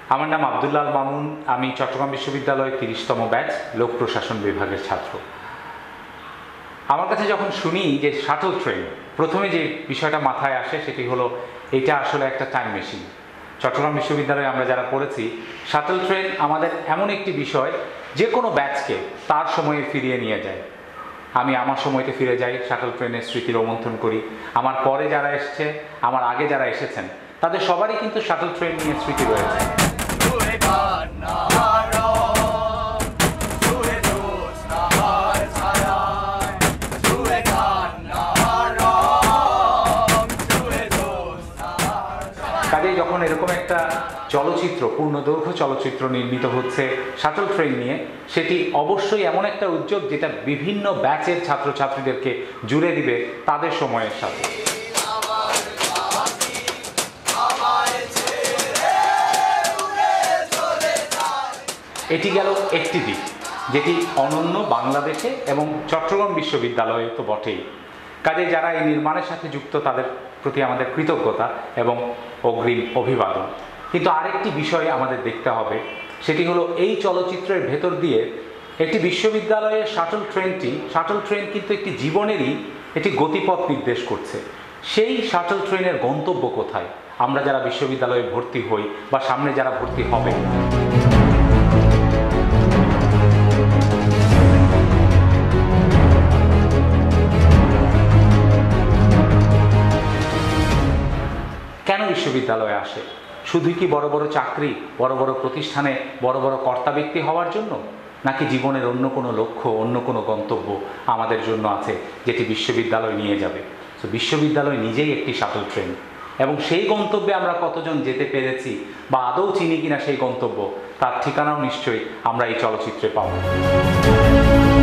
আমার নাম আব্দুল্লাহ মামুন। আমি চট্টগ্রাম বিশ্ববিদ্যালয়ের 30তম ব্যাচ লোক প্রশাসন বিভাগের ছাত্র। আমার কাছে যখন শুনি যে শাটল ট্রেন, প্রথমে যে বিষয়টা মাথায় আসে সেটি হলো এটা আসলে একটা টাইম মেশিন। চট্টগ্রাম বিশ্ববিদ্যালয়ে আমরা যারা পড়েছি, শাটল ট্রেন আমাদের এমন একটি বিষয় যে কোনো ব্যাচকে তার সময়ে ফিরিয়ে নিয়ে যায়। আমি আমার সময়তে ফিরে যাই, শাটল ট্রেনের স্মৃতি রোমন্থন করি। আমার পরে যারা এসছে, আমার আগে যারা এসেছেন, তাদের সবারই কিন্তু শাটল ট্রেন নিয়ে স্মৃতি রয়েছে। কাজেই যখন এরকম একটা চলচ্চিত্র, পূর্ণদৈর্ঘ্য চলচ্চিত্র নির্মিত হচ্ছে শাটল ট্রেন নিয়ে, সেটি অবশ্যই এমন একটা উদ্যোগ যেটা বিভিন্ন ব্যাচের ছাত্রছাত্রীদেরকে জুড়ে দিবে তাদের সময়ের সাথে। এটি গেল একটি দিক যেটি অনন্য বাংলাদেশে এবং চট্টগ্রাম বিশ্ববিদ্যালয়ে তো বটেই। কাজে যারা এই নির্মাণের সাথে যুক্ত তাদের প্রতি আমাদের কৃতজ্ঞতা এবং অগ্রিম অভিবাদন। কিন্তু আরেকটি বিষয় আমাদের দেখতে হবে, সেটি হলো এই চলচ্চিত্রের ভেতর দিয়ে একটি বিশ্ববিদ্যালয়ের শাটল ট্রেন কিন্তু একটি জীবনেরই একটি গতিপথ নির্দেশ করছে। সেই শাটল ট্রেনের গন্তব্য কোথায়, আমরা যারা বিশ্ববিদ্যালয়ে ভর্তি হই বা সামনে যারা ভর্তি হবে। কেন বিশ্ববিদ্যালয়ে আসে? শুধুই কি বড় বড় চাকরি, বড় বড় প্রতিষ্ঠানে বড় বড় কর্তা ব্যক্তি হওয়ার জন্য, নাকি জীবনের অন্য কোনো লক্ষ্য, অন্য কোনো গন্তব্য আমাদের জন্য আছে যেটি বিশ্ববিদ্যালয় নিয়ে যাবে? তো বিশ্ববিদ্যালয় নিজেই একটি শাটল ট্রেন, এবং সেই গন্তব্যে আমরা কতজন যেতে পেরেছি বা আদৌ চিনি কিনা সেই গন্তব্য, তার ঠিকানাও নিশ্চয়ই আমরা এই চলচ্চিত্রে পাবো।